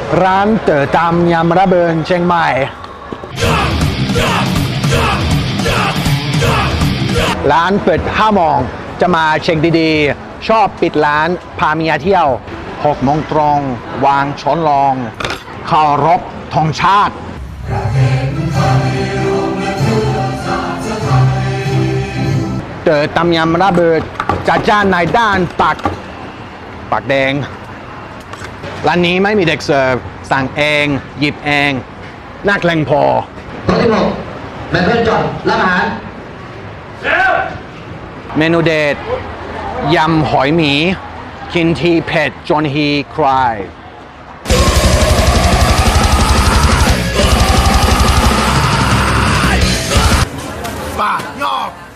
ร้านเต๋อตำยำระเบิดเชียงใหม่ร้านเปิด5 โมงจะมาเช็คดีๆชอบปิดร้านพาเมียเที่ยว6 โมงตรงวางช้อนรองเคารพธงชาติเต๋อตำยำระเบิดจัดจ้านในด้านปากแดงร้านนี้ไม่มีเด็กเสิร์ฟสั่งเองหยิบเองนักเลงพอโต๊ะที่6แม่เพื่อนจอดรับอาหารเมนูเด็ดยำหอยหมีกินทีเผ็ดจนฮีคลายปากยอก